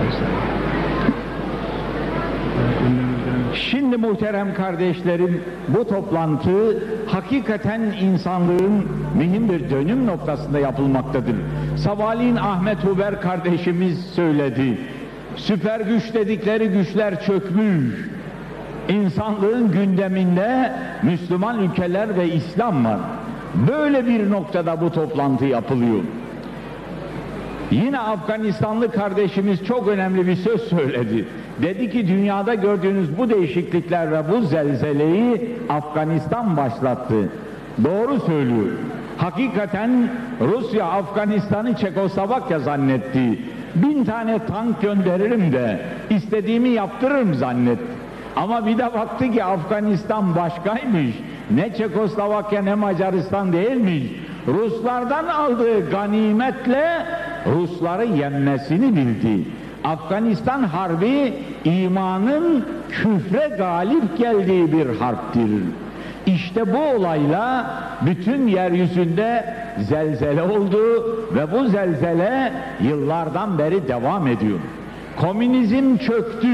Şimdi muhterem kardeşlerim, bu toplantı hakikaten insanlığın mühim bir dönüm noktasında yapılmaktadır. Sabahleyin Ahmet Huber kardeşimiz söyledi. Süper güç dedikleri güçler çökmüş. İnsanlığın gündeminde Müslüman ülkeler ve İslam var. Böyle bir noktada bu toplantı yapılıyor. Yine Afganistanlı kardeşimiz çok önemli bir söz söyledi. Dedi ki dünyada gördüğünüz bu değişiklikler ve bu zelzeleyi Afganistan başlattı. Doğru söylüyor. Hakikaten Rusya Afganistan'ı Çekoslovakya zannetti. 1000 tane tank gönderirim de istediğimi yaptırırım zannetti. Ama bir de baktı ki Afganistan başkaymış. Ne Çekoslovakya ne Macaristan değilmiş. Ruslardan aldığı ganimetle Rusları yenmesini bildi. Afganistan Harbi imanın küfre galip geldiği bir harptir. İşte bu olayla bütün yeryüzünde zelzele oldu ve bu zelzele yıllardan beri devam ediyor. Komünizm çöktü.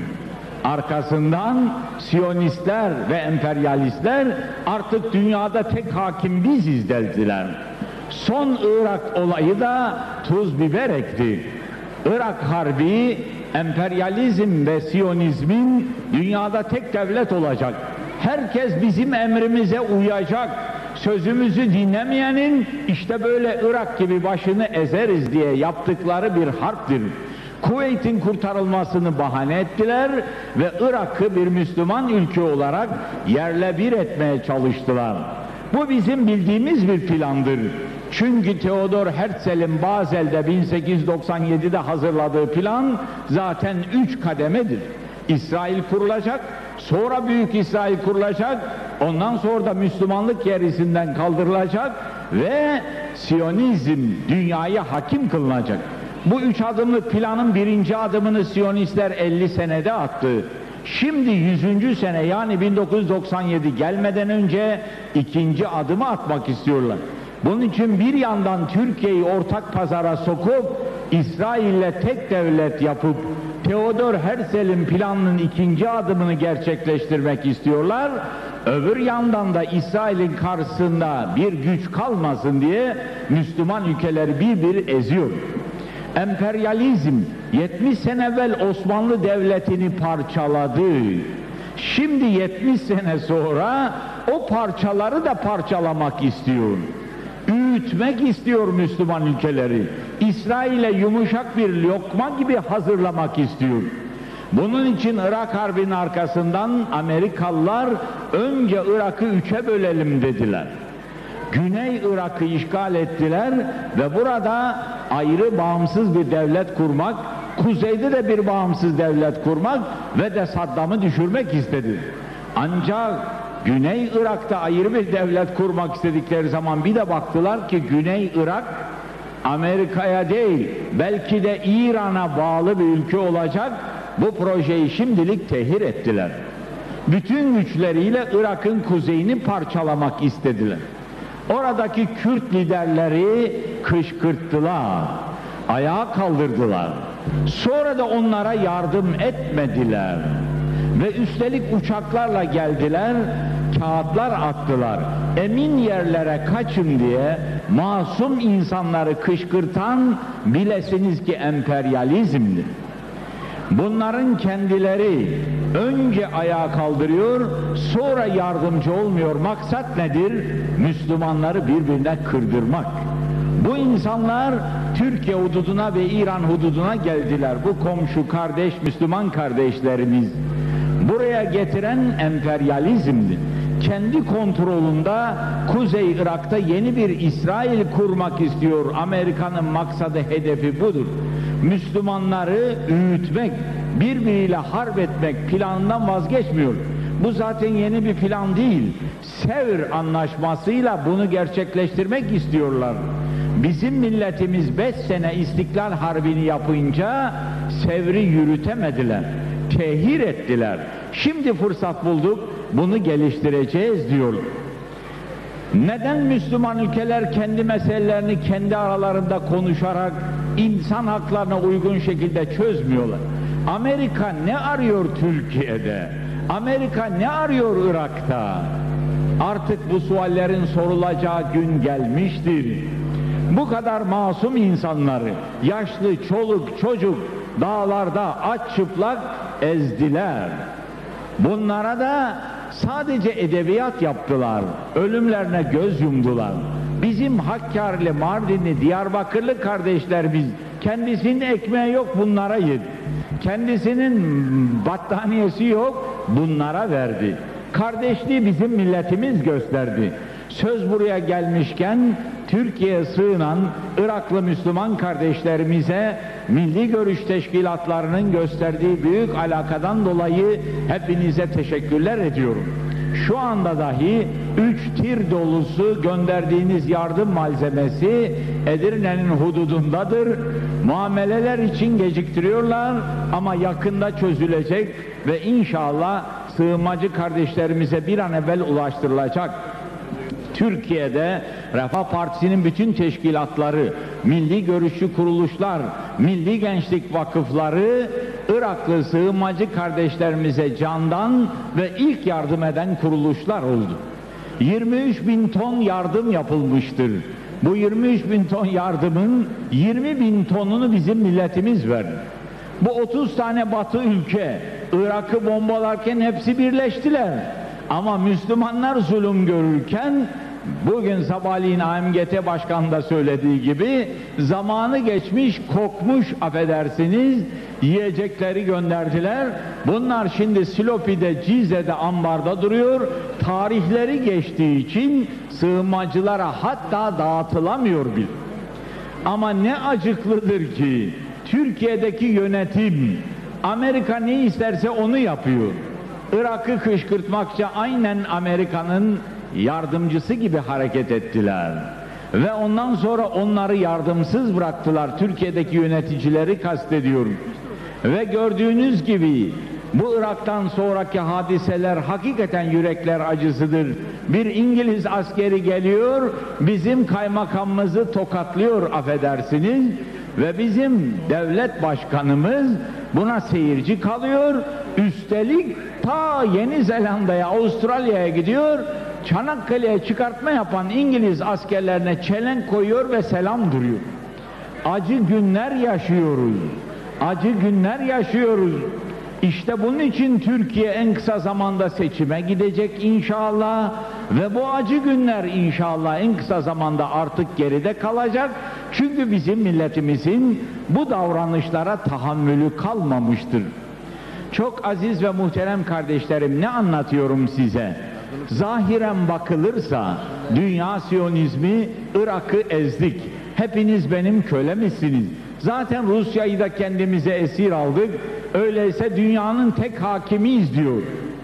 Arkasından Siyonistler ve emperyalistler artık dünyada tek hakim biziz dediler. Son Irak olayı da tuz biber ekti. Irak Harbi, emperyalizm ve Siyonizmin dünyada tek devlet olacak. Herkes bizim emrimize uyacak. Sözümüzü dinlemeyenin işte böyle Irak gibi başını ezeriz diye yaptıkları bir harptir. Kuveyt'in kurtarılmasını bahane ettiler ve Irak'ı bir Müslüman ülke olarak yerle bir etmeye çalıştılar. Bu bizim bildiğimiz bir plandır. Çünkü Theodor Herzl'in Bazel'de 1897'de hazırladığı plan zaten 3 kademedir. İsrail kurulacak, sonra Büyük İsrail kurulacak, ondan sonra da Müslümanlık yerisinden kaldırılacak ve Siyonizm dünyaya hakim kılınacak. Bu 3 adımlık planın 1. adımını Siyonistler 50 senede attı. Şimdi 100. sene yani 1997 gelmeden önce 2. adımı atmak istiyorlar. Bunun için bir yandan Türkiye'yi ortak pazara sokup İsrail'le tek devlet yapıp Theodor Herzl'in planının 2. adımını gerçekleştirmek istiyorlar. Öbür yandan da İsrail'in karşısında bir güç kalmasın diye Müslüman ülkeleri bir eziyor. Emperyalizm 70 sene evvel Osmanlı Devleti'ni parçaladı. Şimdi 70 sene sonra o parçaları da parçalamak istiyor. Üğütmek istiyor Müslüman ülkeleri. İsrail'e yumuşak bir lokma gibi hazırlamak istiyor. Bunun için Irak Harbi'nin arkasından Amerikalılar önce Irak'ı 3'e bölelim dediler. Güney Irak'ı işgal ettiler ve burada ayrı bağımsız bir devlet kurmak, kuzeyde de bir bağımsız devlet kurmak ve de Saddam'ı düşürmek istedi. Ancak Güney Irak'ta ayrı bir devlet kurmak istedikleri zaman bir de baktılar ki Güney Irak Amerika'ya değil belki de İran'a bağlı bir ülke olacak. Bu projeyi şimdilik tehir ettiler. Bütün güçleriyle Irak'ın kuzeyini parçalamak istediler. Oradaki Kürt liderleri kışkırttılar, ayağa kaldırdılar. Sonra da onlara yardım etmediler. Ve üstelik uçaklarla geldiler, kağıtlar attılar. Emin yerlere kaçın diye masum insanları kışkırtan bilesiniz ki emperyalizmdir. Bunların kendileri önce ayağa kaldırıyor, sonra yardımcı olmuyor. Maksat nedir? Müslümanları birbirine kırdırmak. Bu insanlar Türkiye hududuna ve İran hududuna geldiler. Bu komşu kardeş Müslüman kardeşlerimiz. Buraya getiren emperyalizmdi. Kendi kontrolünde Kuzey Irak'ta yeni bir İsrail kurmak istiyor. Amerika'nın maksadı, hedefi budur. Müslümanları öğütmek, birbiriyle harp etmek planından vazgeçmiyor. Bu zaten yeni bir plan değil. Sevr anlaşmasıyla bunu gerçekleştirmek istiyorlar. Bizim milletimiz 5 sene İstiklal Harbi'ni yapınca Sevr'i yürütemediler. Tehir ettiler. Şimdi fırsat bulduk, bunu geliştireceğiz diyorlar. Neden Müslüman ülkeler kendi meselelerini kendi aralarında konuşarak insan haklarına uygun şekilde çözmüyorlar. Amerika ne arıyor Türkiye'de? Amerika ne arıyor Irak'ta? Artık bu suallerin sorulacağı gün gelmiştir. Bu kadar masum insanları, yaşlı, çoluk, çocuk dağlarda aç çıplak ezdiler. Bunlara da sadece edebiyat yaptılar, ölümlerine göz yumdular. Bizim Hakkari'li, Mardinli, Diyarbakırlı kardeşlerimiz, kendisinin ekmeği yok, bunlara yedi. Kendisinin battaniyesi yok, bunlara verdi. Kardeşliği bizim milletimiz gösterdi. Söz buraya gelmişken Türkiye'ye sığınan Iraklı Müslüman kardeşlerimize Milli Görüş Teşkilatlarının gösterdiği büyük alakadan dolayı hepinize teşekkürler ediyorum. Şu anda dahi 3 tir dolusu gönderdiğiniz yardım malzemesi Edirne'nin hududundadır. Muameleler için geciktiriyorlar ama yakında çözülecek ve inşallah sığınmacı kardeşlerimize bir an evvel ulaştırılacak. Türkiye'de Refah Partisi'nin bütün teşkilatları, milli görüşçü kuruluşlar, milli gençlik vakıfları Iraklı sığınmacı kardeşlerimize candan ve ilk yardım eden kuruluşlar oldu. 23.000 ton yardım yapılmıştır. Bu 23.000 ton yardımın 20.000 tonunu bizim milletimiz verdi. Bu 30 tane Batı ülke Irak'ı bombalarken hepsi birleştiler. Ama Müslümanlar zulüm görürken, bugün sabahleyin AMGT Başkanı da söylediği gibi, zamanı geçmiş, kokmuş, affedersiniz, yiyecekleri gönderdiler. Bunlar şimdi Silopi'de, Cize'de, ambarda duruyor. Tarihleri geçtiği için sığınmacılara hatta dağıtılamıyor bile. Ama ne acıklıdır ki Türkiye'deki yönetim Amerika ne isterse onu yapıyor. Irak'ı kışkırtmakça aynen Amerika'nın yardımcısı gibi hareket ettiler. Ve ondan sonra onları yardımsız bıraktılar. Türkiye'deki yöneticileri kastediyorum. Ve gördüğünüz gibi bu Irak'tan sonraki hadiseler hakikaten yürekler acısıdır. Bir İngiliz askeri geliyor, bizim kaymakamımızı tokatlıyor, affedersiniz. Ve bizim devlet başkanımız buna seyirci kalıyor. Üstelik ta Yeni Zelanda'ya, Avustralya'ya gidiyor. Çanakkale'ye çıkartma yapan İngiliz askerlerine çelenk koyuyor ve selam duruyor. Acı günler yaşıyoruz. Acı günler yaşıyoruz. İşte bunun için Türkiye en kısa zamanda seçime gidecek inşallah ve bu acı günler inşallah en kısa zamanda artık geride kalacak. Çünkü bizim milletimizin bu davranışlara tahammülü kalmamıştır. Çok aziz ve muhterem kardeşlerim, ne anlatıyorum size? Zahiren bakılırsa dünya Siyonizmi, Irak'ı ezdik. Hepiniz benim kölemizsiniz. Zaten Rusya'yı da kendimize esir aldık. Öyleyse dünyanın tek hakimiyiz diyor.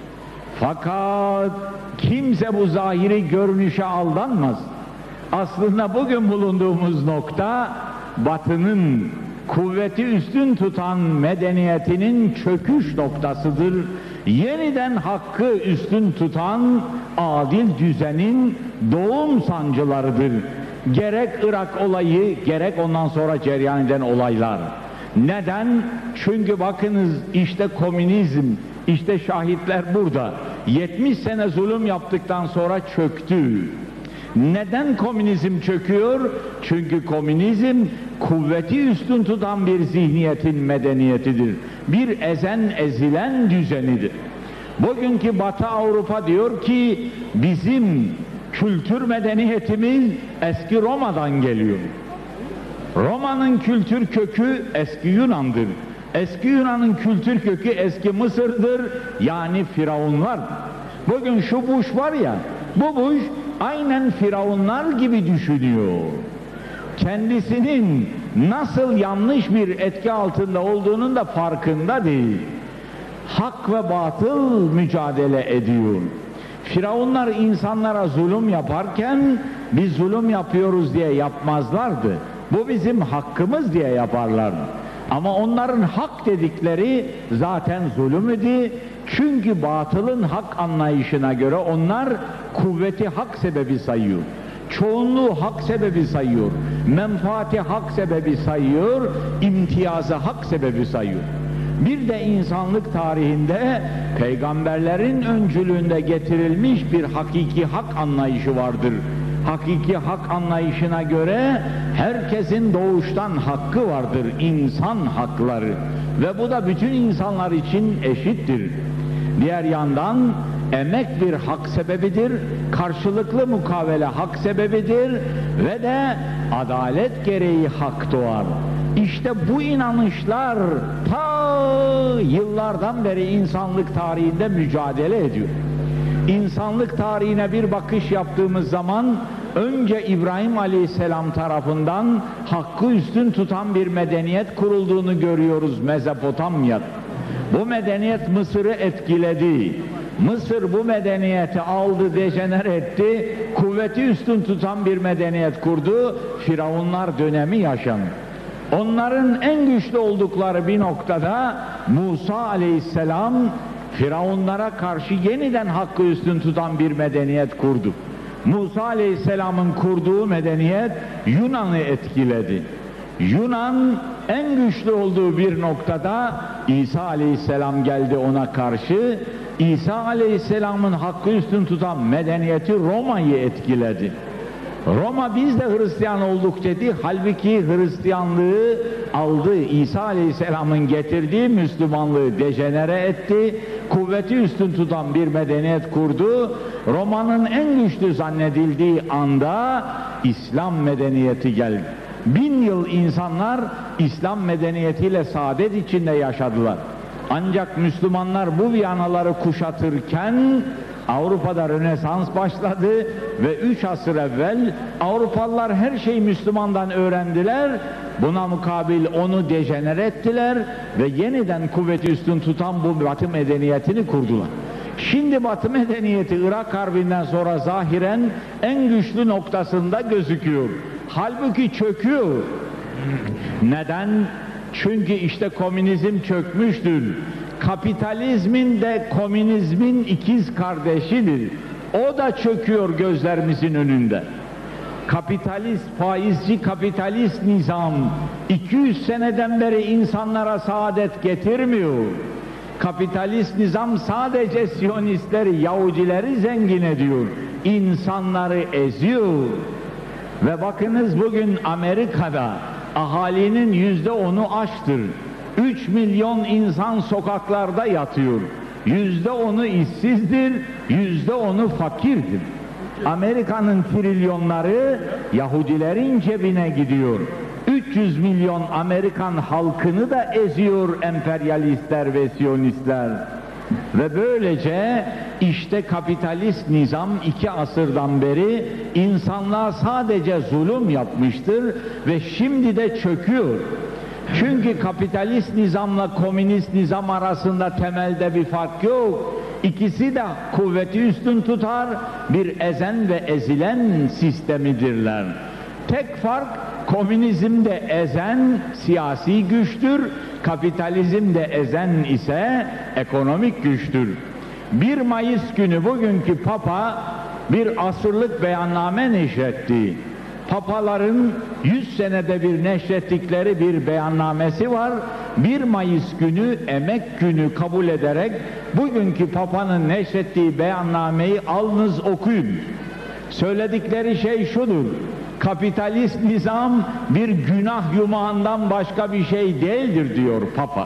Fakat kimse bu zahiri görünüşe aldanmaz. Aslında bugün bulunduğumuz nokta Batı'nın kuvveti üstün tutan medeniyetinin çöküş noktasıdır. Yeniden hakkı üstün tutan adil düzenin doğum sancılarıdır. Gerek Irak olayı, gerek ondan sonra cereyan eden olaylar. Neden? Çünkü bakınız, işte komünizm, işte şahitler burada. 70 sene zulüm yaptıktan sonra çöktü. Neden komünizm çöküyor? Çünkü komünizm kuvveti üstün tutan bir zihniyetin medeniyetidir. Bir ezen ezilen düzenidir. Bugünkü Batı Avrupa diyor ki bizim kültür medeniyetimiz eski Roma'dan geliyor. Roma'nın kültür kökü eski Yunan'dır. Eski Yunan'ın kültür kökü eski Mısır'dır, yani Firavunlar. Bugün şu Bush var ya, bu Bush aynen Firavunlar gibi düşünüyor. Kendisinin nasıl yanlış bir etki altında olduğunun da farkında değil. Hak ve batıl mücadele ediyor. Firavunlar insanlara zulüm yaparken biz zulüm yapıyoruz diye yapmazlardı. Bu bizim hakkımız diye yaparlardı. Ama onların hak dedikleri zaten zulüm idi. Çünkü batılın hak anlayışına göre onlar kuvveti hak sebebi sayıyor. çoğunluğu hak sebebi sayıyor, menfaati hak sebebi sayıyor, imtiyazı hak sebebi sayıyor. Bir de insanlık tarihinde peygamberlerin öncülüğünde getirilmiş bir hakiki hak anlayışı vardır. Hakiki hak anlayışına göre herkesin doğuştan hakkı vardır, insan hakları. Ve bu da bütün insanlar için eşittir. Diğer yandan emek bir hak sebebidir, karşılıklı mukavele hak sebebidir ve de adalet gereği hak doğar. İşte bu inanışlar ta yıllardan beri insanlık tarihinde mücadele ediyor. İnsanlık tarihine bir bakış yaptığımız zaman önce İbrahim Aleyhisselam tarafından hakkı üstün tutan bir medeniyet kurulduğunu görüyoruz Mezopotamya'da. Bu medeniyet Mısır'ı etkiledi. Mısır bu medeniyeti aldı, dejenere etti, kuvveti üstün tutan bir medeniyet kurdu, Firavunlar dönemi yaşandı. Onların en güçlü oldukları bir noktada Musa Aleyhisselam Firavunlara karşı yeniden hakkı üstün tutan bir medeniyet kurdu. Musa Aleyhisselam'ın kurduğu medeniyet Yunan'ı etkiledi. Yunan en güçlü olduğu bir noktada İsa Aleyhisselam geldi ona karşı. İsa Aleyhisselam'ın hakkı üstün tutan medeniyeti Roma'yı etkiledi. Roma biz de Hristiyan olduk dedi. Halbuki Hristiyanlığı aldı. İsa Aleyhisselam'ın getirdiği Müslümanlığı dejenere etti. Kuvveti üstün tutan bir medeniyet kurdu. Roma'nın en güçlü zannedildiği anda İslam medeniyeti geldi. 1000 yıl insanlar İslam medeniyetiyle saadet içinde yaşadılar. Ancak Müslümanlar bu Viyanaları kuşatırken Avrupa'da Rönesans başladı ve 3 asır evvel Avrupalılar her şeyi Müslümandan öğrendiler. Buna mukabil onu dejenere ettiler ve yeniden kuvveti üstün tutan bu Batı medeniyetini kurdular. Şimdi Batı medeniyeti Irak Harbi'nden sonra zahiren en güçlü noktasında gözüküyor. Halbuki çöküyor. Neden? Çünkü işte komünizm çökmüştür. Kapitalizmin de komünizmin ikiz kardeşidir. O da çöküyor gözlerimizin önünde. Kapitalist, faizci kapitalist nizam 200 seneden beri insanlara saadet getirmiyor. Kapitalist nizam sadece Siyonistleri, Yahudileri zengin ediyor. İnsanları eziyor. Ve bakınız bugün Amerika'da ahalinin %10'u açtır. 3 milyon insan sokaklarda yatıyor. %10'u işsizdir, %10'u fakirdir. Amerika'nın trilyonları Yahudilerin cebine gidiyor. 300 milyon Amerikan halkını da eziyor emperyalistler ve Siyonistler. Ve böylece işte kapitalist nizam 2 asırdan beri insanlığa sadece zulüm yapmıştır ve şimdi de çöküyor. Çünkü kapitalist nizamla komünist nizam arasında temelde bir fark yok. İkisi de kuvveti üstün tutar, bir ezen ve ezilen sistemidirler. Tek fark komünizmde ezen siyasi güçtür, kapitalizmde ezen ise ekonomik güçtür. 1 Mayıs günü bugünkü Papa bir asırlık beyanname neşretti. Papaların 100 senede bir neşrettikleri bir beyannamesi var. 1 Mayıs günü emek günü kabul ederek bugünkü Papa'nın neşrettiği beyannameyi alınız okuyun. Söyledikleri şey şudur: kapitalist nizam bir günah yumağından başka bir şey değildir diyor Papa.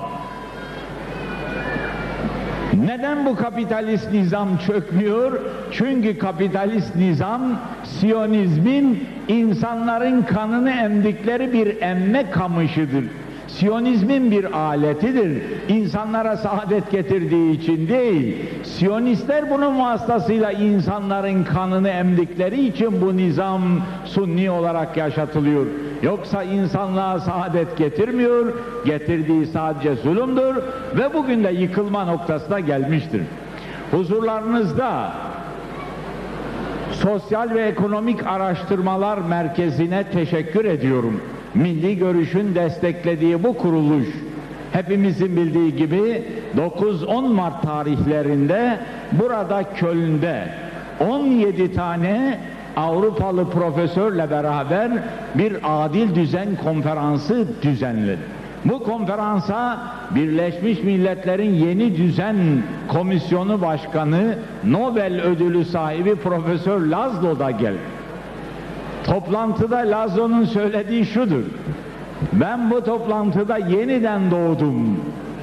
Neden bu kapitalist nizam çökmüyor? Çünkü kapitalist nizam Siyonizmin insanların kanını emdikleri bir emme kamışıdır. Siyonizmin bir aletidir. İnsanlara saadet getirdiği için değil. Siyonistler bunun vasıtasıyla insanların kanını emdikleri için bu nizam sunni olarak yaşatılıyor. Yoksa insanlığa saadet getirmiyor, getirdiği sadece zulümdür ve bugün de yıkılma noktasına gelmiştir. Huzurlarınızda Sosyal ve Ekonomik Araştırmalar Merkezi'ne teşekkür ediyorum. Milli Görüş'ün desteklediği bu kuruluş, hepimizin bildiği gibi 9-10 Mart tarihlerinde burada Köln'de 17 tane Avrupalı profesörle beraber bir adil düzen konferansı düzenledi. Bu konferansa Birleşmiş Milletler'in Yeni Düzen Komisyonu Başkanı, Nobel ödülü sahibi Profesör Laszlo da geldi. Toplantıda Laszlo'nun söylediği şudur: ben bu toplantıda yeniden doğdum.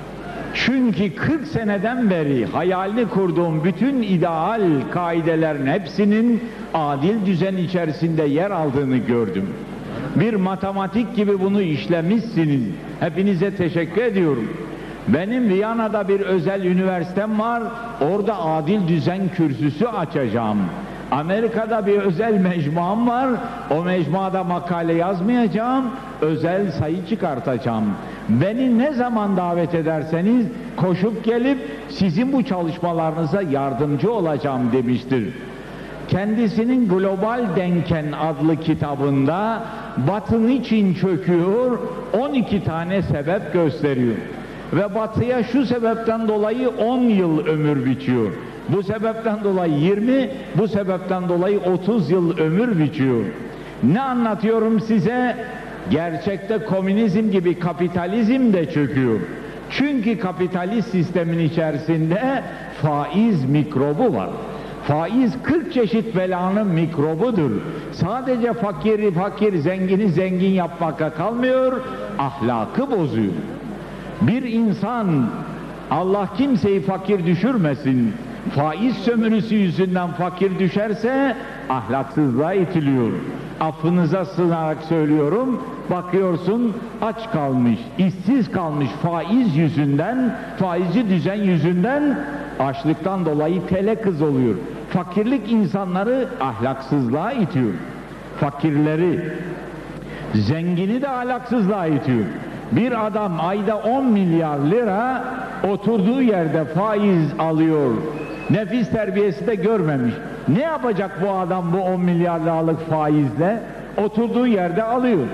Çünkü 40 seneden beri hayalini kurduğum bütün ideal kaidelerin hepsinin adil düzen içerisinde yer aldığını gördüm. Bir matematik gibi bunu işlemişsiniz. Hepinize teşekkür ediyorum. Benim Viyana'da bir özel üniversitem var. Orada adil düzen kürsüsü açacağım. Amerika'da bir özel mecmuam var. O mecmuada makale yazmayacağım. Özel sayı çıkartacağım. Beni ne zaman davet ederseniz koşup gelip sizin bu çalışmalarınıza yardımcı olacağım demiştir. Kendisinin Global Denken adlı kitabında Batı niçin çöküyor 12 tane sebep gösteriyor. Ve Batı'ya şu sebepten dolayı 10 yıl ömür biçiyor. Bu sebepten dolayı 20, bu sebepten dolayı 30 yıl ömür biçiyor. Ne anlatıyorum size? Gerçekte komünizm gibi kapitalizm de çöküyor. Çünkü kapitalist sistemin içerisinde faiz mikrobu var. Faiz 40 çeşit belanın mikrobudur. Sadece fakiri fakir, zengini zengin yapmakla kalmıyor, ahlakı bozuyor. Bir insan, Allah kimseyi fakir düşürmesin, faiz sömürüsü yüzünden fakir düşerse ahlaksızlığa itiliyor. Affınıza sığınarak söylüyorum, bakıyorsun aç kalmış, işsiz kalmış faiz yüzünden, faizci düzen yüzünden açlıktan dolayı tele kız oluyor. Fakirlik insanları ahlaksızlığa itiyor. Fakirleri, zengini de ahlaksızlığa itiyor. Bir adam ayda 10 milyar lira oturduğu yerde faiz alıyor. Nefis terbiyesi de görmemiş. Ne yapacak bu adam bu 10 milyar liralık faizle? Oturduğu yerde alıyor.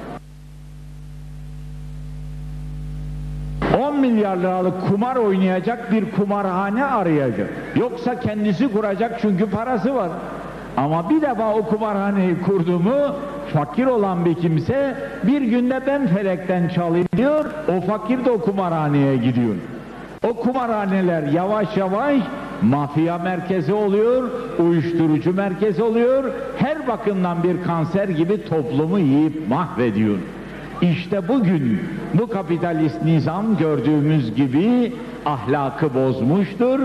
10 milyar liralık kumar oynayacak bir kumarhane arayacak. Yoksa kendisi kuracak çünkü parası var. Ama bir defa o kumarhaneyi kurdu mu, fakir olan bir kimse bir günde ben felekten çalayım diyor, o fakir de o kumarhaneye gidiyor. O kumarhaneler yavaş yavaş mafya merkezi oluyor, uyuşturucu merkezi oluyor, her bakımdan bir kanser gibi toplumu yiyip mahvediyor. İşte bugün bu kapitalist nizam gördüğümüz gibi ahlakı bozmuştur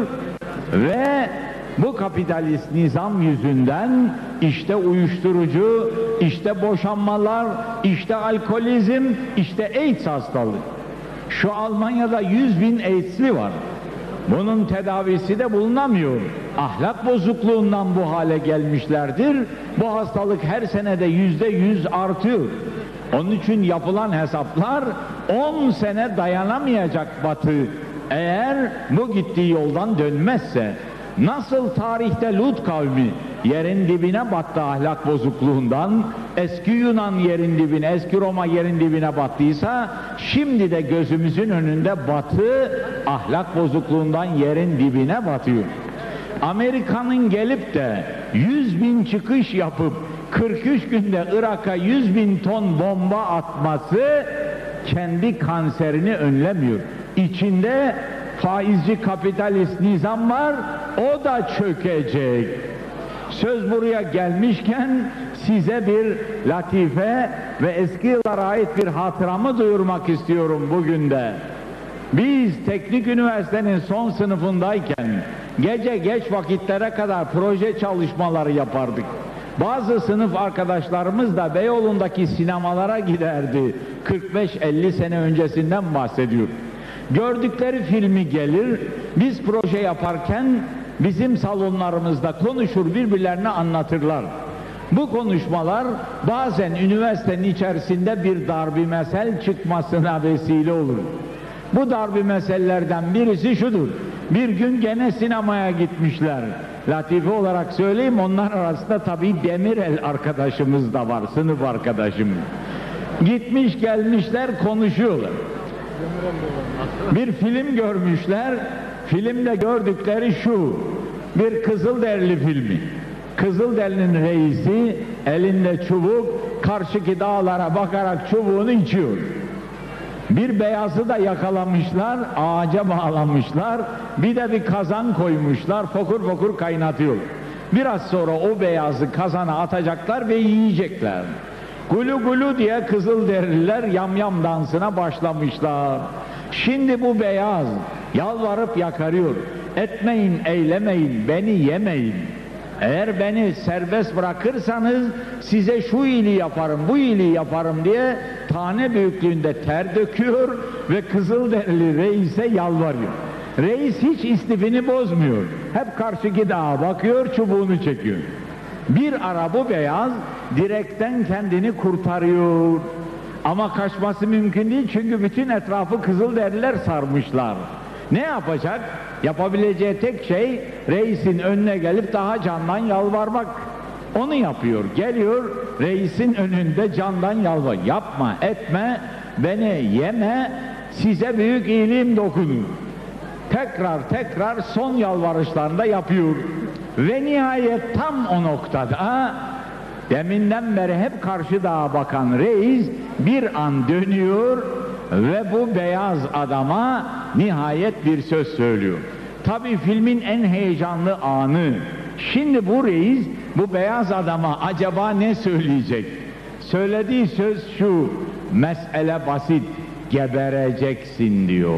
ve bu kapitalist nizam yüzünden işte uyuşturucu, işte boşanmalar, işte alkolizm, işte AIDS hastalığı. Şu Almanya'da 100.000 AIDS'li var. Bunun tedavisi de bulunamıyor. Ahlak bozukluğundan bu hale gelmişlerdir. Bu hastalık her senede %100 artıyor. Onun için yapılan hesaplar 10 sene dayanamayacak Batı eğer bu gittiği yoldan dönmezse. Nasıl tarihte Lut kavmi yerin dibine battı ahlak bozukluğundan, eski Yunan yerin dibine, eski Roma yerin dibine battıysa, şimdi de gözümüzün önünde Batı ahlak bozukluğundan yerin dibine batıyor. Amerika'nın gelip de 100.000 çıkış yapıp 43 günde Irak'a 100.000 ton bomba atması kendi kanserini önlemiyor. İçinde faizci kapitalist nizam var, o da çökecek. Söz buraya gelmişken size bir latife ve eski yıllara ait bir hatıramı duyurmak istiyorum bugün de. Biz teknik üniversitenin son sınıfındayken gece geç vakitlere kadar proje çalışmaları yapardık. Bazı sınıf arkadaşlarımız da Beyoğlu'ndaki sinemalara giderdi. 45-50 sene öncesinden bahsediyor. Gördükleri filmi gelir, biz proje yaparken bizim salonlarımızda konuşur, birbirlerine anlatırlar. Bu konuşmalar bazen üniversitenin içerisinde bir darbimesel çıkmasına vesile olur. Bu darbimessellerden birisi şudur: bir gün gene sinemaya gitmişler. Latife olarak söyleyeyim, onlar arasında tabii Demirel arkadaşımız da var, sınıf arkadaşım. Gitmiş gelmişler, konuşuyorlar. Bir film görmüşler, filmde gördükleri şu: bir Kızılderili filmi. Kızılderili'nin reisi elinde çubuk, karşıki dağlara bakarak çubuğunu içiyor. Bir beyazı da yakalamışlar, ağaca bağlamışlar, bir de bir kazan koymuşlar, fokur fokur kaynatıyor. Biraz sonra o beyazı kazana atacaklar ve yiyecekler. Gulu gulu diye Kızılderililer yamyam dansına başlamışlar. Şimdi bu beyaz yalvarıp yakarıyor. Etmeyin, eylemeyin, beni yemeyin. Eğer beni serbest bırakırsanız size şu iyiliği yaparım, bu iyiliği yaparım diye tane büyüklüğünde ter döküyor ve Kızılderili reise yalvarıyor. Reis hiç istifini bozmuyor. Hep karşıki dağa bakıyor, çubuğunu çekiyor. Bir ara bu beyaz direkten kendini kurtarıyor. Ama kaçması mümkün değil çünkü bütün etrafı Kızılderililer sarmışlar. Ne yapacak? Yapabileceği tek şey reisin önüne gelip daha candan yalvarmak. Onu yapıyor. Geliyor reisin önünde candan yalvar. Yapma, etme, beni yeme, size büyük iyiliğim dokunur. Tekrar son yalvarışlarında yapıyor. Ve nihayet tam o noktada deminden beri hep karşı dağa bakan reis bir an dönüyor ve bu beyaz adama nihayet bir söz söylüyor. Tabii filmin en heyecanlı anı. Şimdi bu reis bu beyaz adama acaba ne söyleyecek? Söylediği söz şu: mesele basit, gebereceksin diyor.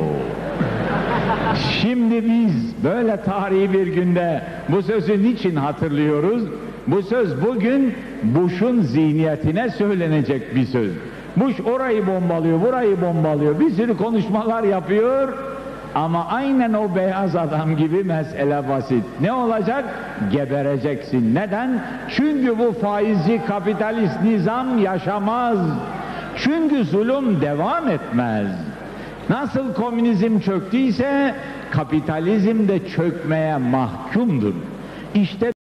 Şimdi biz böyle tarihi bir günde bu sözü niçin hatırlıyoruz? Bu söz bugün Bush'un zihniyetine söylenecek bir söz. Bush orayı bombalıyor, burayı bombalıyor, bir sürü konuşmalar yapıyor ama aynen o beyaz adam gibi mesele basit. Ne olacak? Gebereceksin. Neden? Çünkü bu faizci kapitalist nizam yaşamaz. Çünkü zulüm devam etmez. Nasıl komünizm çöktüyse kapitalizm de çökmeye mahkumdur. İşte